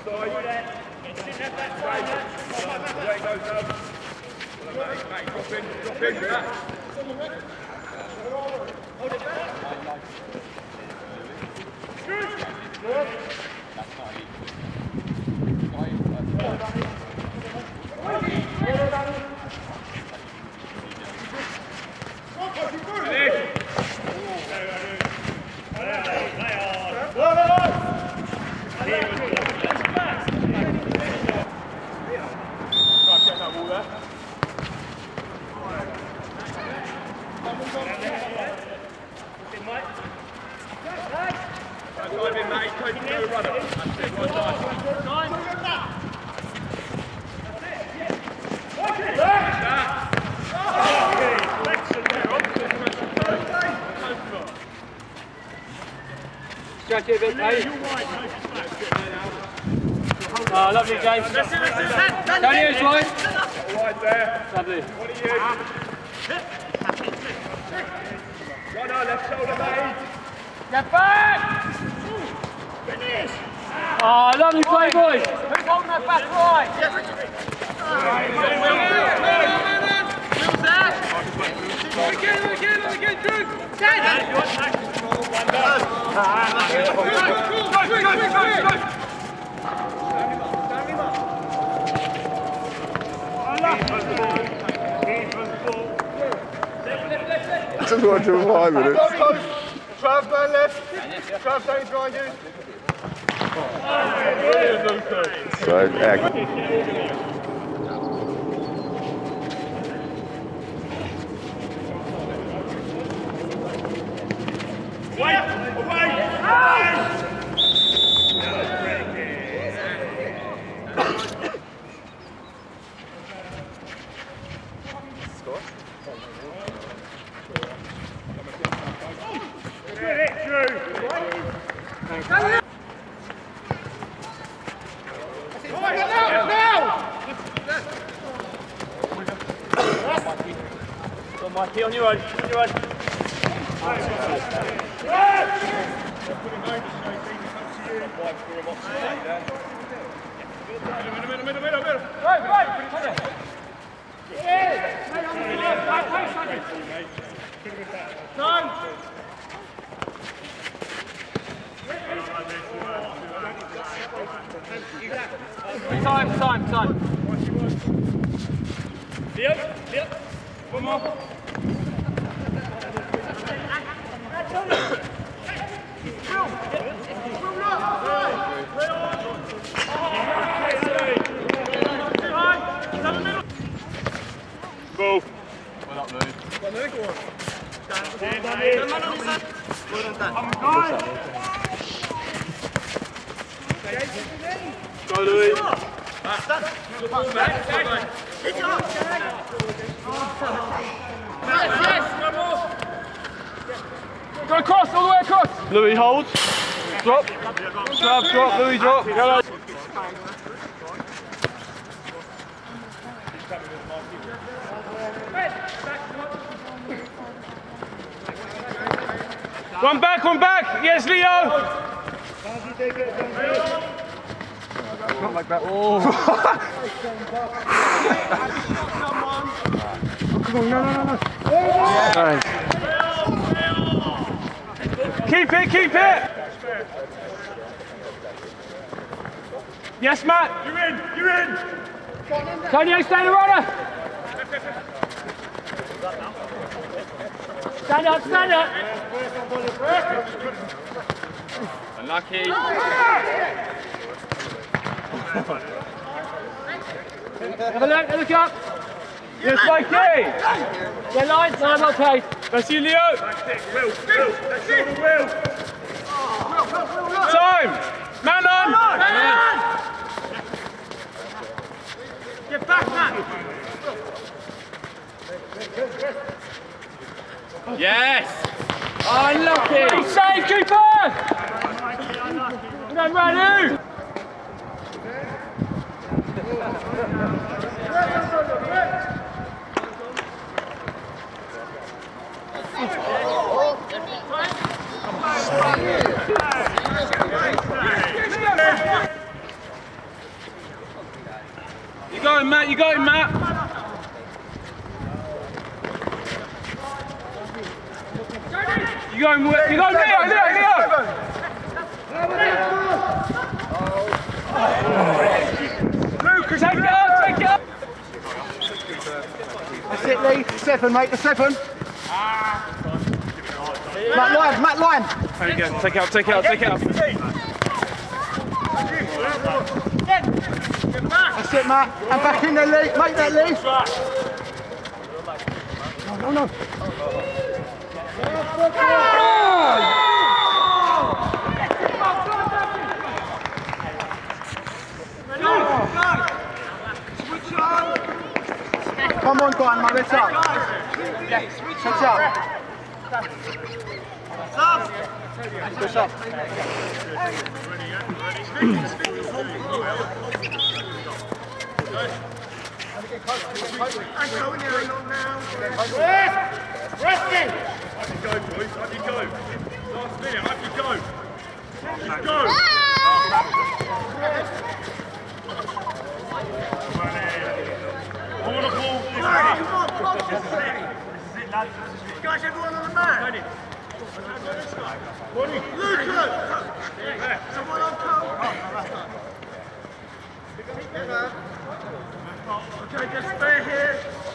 Stretch it a bit, mate. Oh, lovely, James. Down here, Dwight. Wide there. Lovely. What are you? Right on, left shoulder, mate. Get back! Finish! Oh, lovely play, boys. Who's holding that back right? Again, Drew! Just want to do 5 minutes. Trav down left. Trav down behind you. So, heck. Mikey, on your own, on your own. Middle. Time. Yep. One more. Go. Well up, Louis. Go, Louis. Go across, all the way across. Louis holds. Drop. Drop. Louis drop. Yellow. One back. Yes, Leo. Not like that. Oh. Come on, no. Nice. Keep it. Yes, Matt. You're in. Tonio, stay the runner. Stand up. Unlucky. Have a look up. Yes, Mikey. Get line, time, okay. That's you, Leo. Will. Time. Man on. Get back, Matt. Yes. Unlucky. He's safe, Cooper. Come on, Ranu. You got him, Matt. You got him, Leo. Lucas, take it up. That's it, Lee. 7, mate, the 7. Matt line. There you go. Take it out. That's it, Matt. And back in there, Lee. Make that, Lee. No. Come on, Dynamo, let's up. Let's up. Push up. Resting! Up you go, boys, up you go. Last minute, up you go. Just go! All the ball, this is it, lads. Guys, everyone on the mat. Lucas! Someone on coat. Okay, just stay here.